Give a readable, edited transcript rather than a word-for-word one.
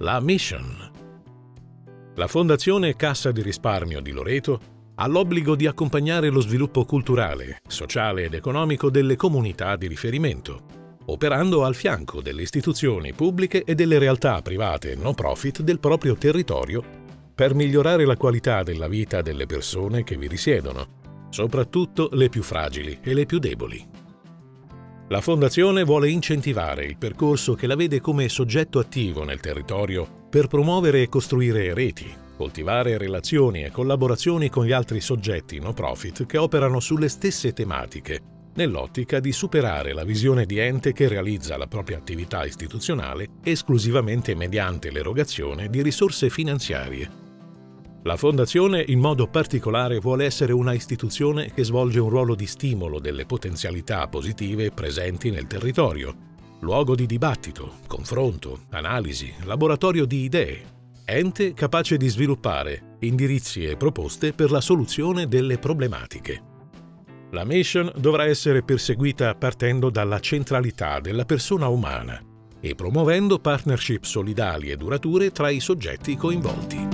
la mission. La Fondazione Cassa di Risparmio di Loreto ha l'obbligo di accompagnare lo sviluppo culturale, sociale ed economico delle comunità di riferimento, operando al fianco delle istituzioni pubbliche e delle realtà private no profit del proprio territorio per migliorare la qualità della vita delle persone che vi risiedono, soprattutto le più fragili e le più deboli. La Fondazione vuole incentivare il percorso che la vede come soggetto attivo nel territorio per promuovere e costruire reti, coltivare relazioni e collaborazioni con gli altri soggetti no profit che operano sulle stesse tematiche, nell'ottica di superare la visione di ente che realizza la propria attività istituzionale esclusivamente mediante l'erogazione di risorse finanziarie. La Fondazione in modo particolare vuole essere una istituzione che svolge un ruolo di stimolo delle potenzialità positive presenti nel territorio, luogo di dibattito, confronto, analisi, laboratorio di idee, ente capace di sviluppare indirizzi e proposte per la soluzione delle problematiche. La mission dovrà essere perseguita partendo dalla centralità della persona umana e promuovendo partnership solidali e durature tra i soggetti coinvolti.